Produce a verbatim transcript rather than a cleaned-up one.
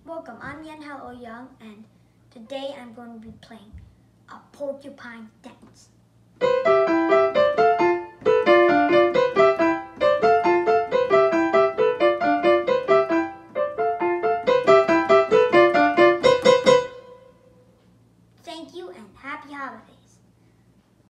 Welcome, I'm Yan Hao Young, and today I'm going to be playing a porcupine dance. Thank you and happy holidays.